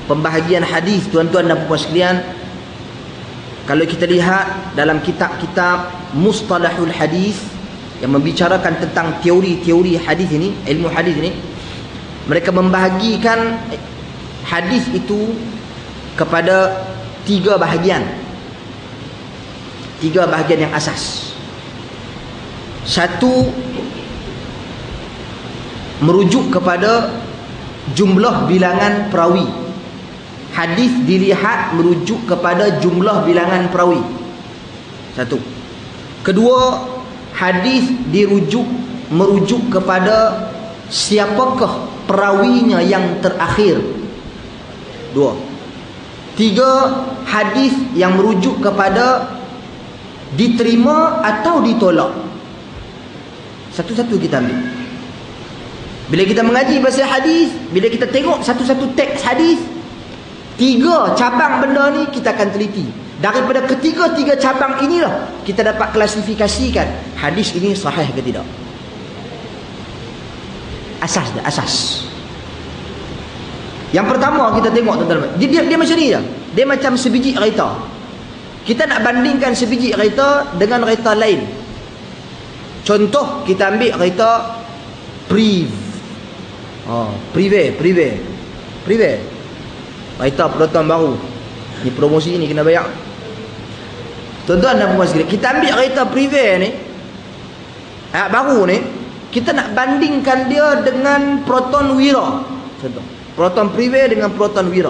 pembahagian hadis, tuan-tuan dan puan sekalian, kalau kita lihat dalam kitab-kitab mustalahul hadis yang membicarakan tentang teori-teori hadis ini, ilmu hadis ini, mereka membahagikan hadis itu kepada tiga bahagian yang asas. Satu, merujuk kepada jumlah bilangan perawi. Hadis dilihat merujuk kepada jumlah bilangan perawi. Satu. Kedua, hadis merujuk kepada siapakah perawinya yang terakhir. Dua. Tiga, hadis yang merujuk kepada diterima atau ditolak. Satu-satu kita ambil. Bila kita mengaji pasal hadis, bila kita tengok satu-satu teks hadis, tiga cabang benda ni kita akan teliti. Daripada ketiga-tiga cabang inilah kita dapat klasifikasikan hadis ini sahih ke tidak. Asas. Yang pertama kita tengok, tuan-tuan, dia macam ni je. Dia macam sebiji kereta. Kita nak bandingkan sebiji kereta dengan kereta lain. Contoh, kita ambil kereta Prive. Kereta Proton baru. Ni promosi ni kena bayar. Tuan-tuan dan puan sekalian, kita ambil kereta Prive ni, baru ni, kita nak bandingkan dia dengan Proton Wira. Contoh, Proton Prive dengan Proton Wira.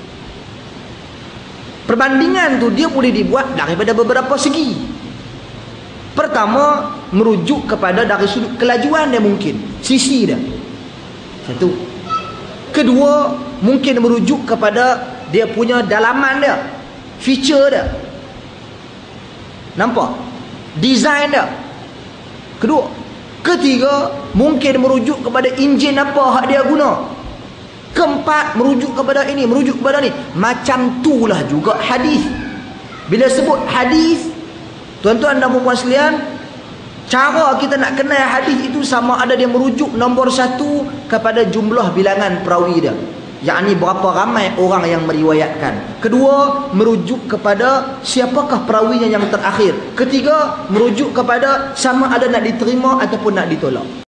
Perbandingan tu dia boleh dibuat daripada beberapa segi. Pertama, merujuk kepada dari sudut kelajuan dia, mungkin sisi dia. Satu. Kedua, mungkin merujuk kepada dia punya dalaman dia, feature dia. Nampak? Design dia. Kedua. Ketiga, mungkin merujuk kepada enjin apa hak dia guna. Keempat, merujuk kepada ini, merujuk kepada ni. Macam itulah juga hadis. Bila sebut hadis, tuan-tuan dan puan sekalian, cara kita nak kenal hadis itu sama ada dia merujuk nombor satu kepada jumlah bilangan perawi dia, yakni berapa ramai orang yang meriwayatkan. Kedua, merujuk kepada siapakah perawinya yang terakhir. Ketiga, merujuk kepada sama ada nak diterima ataupun nak ditolak.